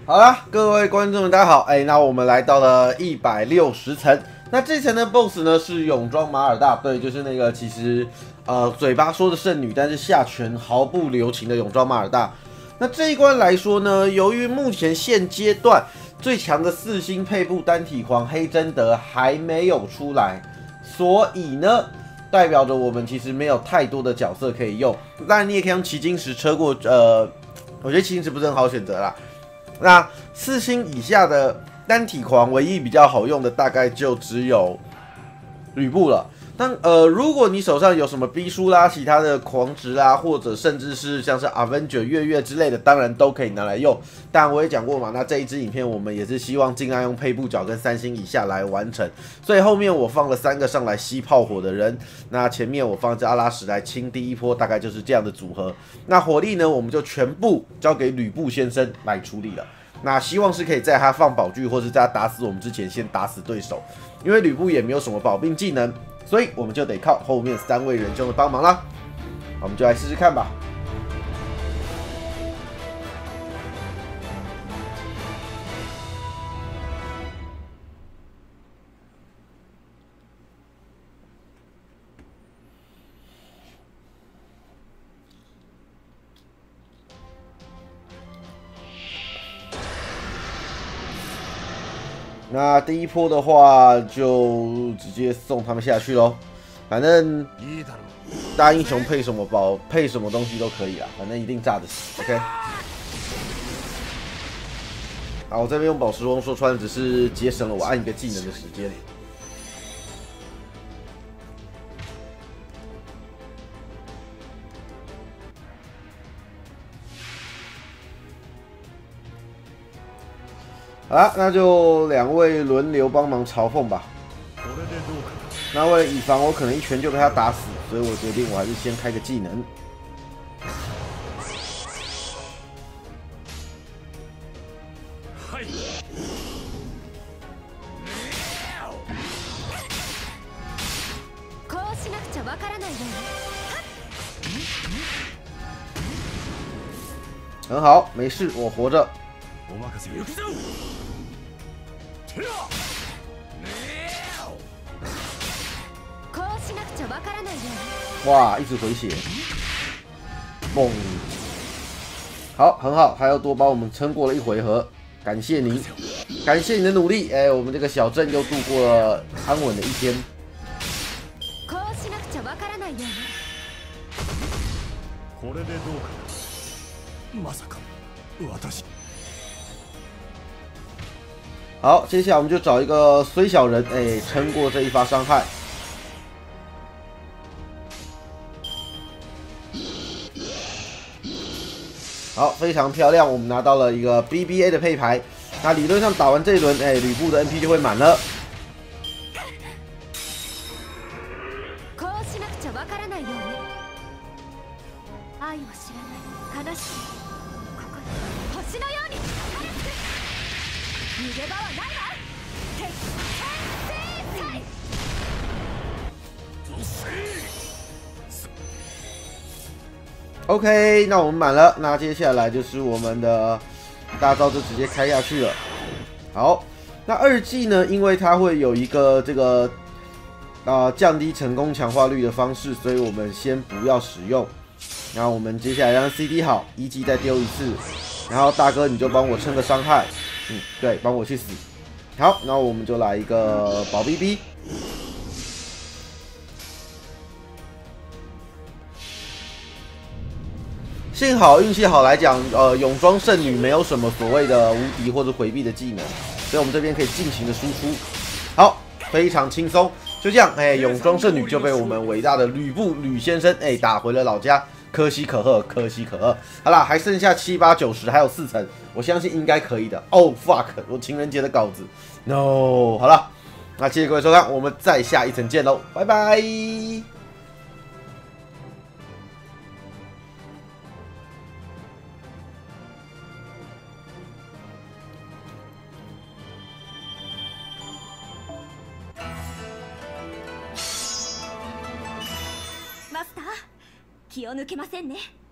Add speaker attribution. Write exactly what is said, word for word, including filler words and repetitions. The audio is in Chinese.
Speaker 1: 好啦，各位观众们，大家好。哎，那我们来到了一百六十层。那这层的 B O S S 呢是泳装马尔大，对，就是那个其实呃嘴巴说的圣女，但是下拳毫不留情的泳装马尔大。那这一关来说呢，由于目前现阶段最强的四星配布单体狂黑贞德还没有出来，所以呢，代表着我们其实没有太多的角色可以用。当然，你也可以用奇晶石车过，呃，我觉得奇晶石不是很好选择啦。那四星以下的单体狂，唯一比较好用的大概就只有吕布了。但呃，如果你手上有什么 B 书啦、其他的狂值啦，或者甚至是像是 Avenger 月月之类的，当然都可以拿来用。但我也讲过嘛，那这一支影片我们也是希望尽量用配布角跟三星以下来完成，所以后面我放了三个上来吸炮火的人，那前面我放一只阿拉什来清第一波，大概就是这样的组合。那火力呢，我们就全部交给吕布先生来处理了。那希望是可以在他放宝具或是在他打死我们之前先打死对手，因为吕布也没有什么保命技能。所以我们就得靠后面三位仁兄的帮忙啦，我们就来试试看吧。那第一波的话，就直接送他们下去喽。反正大英雄配什么宝，配什么东西都可以啦，反正一定炸得死。OK。好，我这边用宝石翁说穿了，只是节省了我按一个技能的时间。好啦，那就两位轮流帮忙嘲讽吧。那为了以防我可能一拳就被他打死，所以我决定我还是先开个技能。很好，没事，我活着。哇，一直回血，嘣！好，很好，还要多帮我们撑过了一回合，感谢您，感谢你的努力。哎，我们这个小镇又度过了安稳的一天。好，接下来我们就找一个虽小人，哎，撑过这一发伤害。好，非常漂亮，我们拿到了一个 B B A 的配牌。那理论上打完这一轮，哎，吕布的 N P 就会满了。OK， 那我们满了，那接下来就是我们的大招就直接开下去了。好，那二技呢，因为它会有一个这个啊、呃、降低成功强化率的方式，所以我们先不要使用。然后我们接下来让 C D 好，一技再丢一次，然后大哥你就帮我撑个伤害，嗯，对，帮我去死。好，那我们就来一个保 B B。幸好运气好来讲，呃，泳装圣女没有什么所谓的无敌或者回避的技能，所以我们这边可以尽情的输出。好，非常轻松，就这样，哎，泳装圣女就被我们伟大的吕布吕先生哎打回了老家，可喜可贺，可喜可贺。好啦，还剩下七八九十，还有四层，我相信应该可以的。Oh fuck， 我情人节的稿子 ，no， 好了，那谢谢各位收看，我们再下一层见喽，拜拜。
Speaker 2: マスター、気を抜けませんね。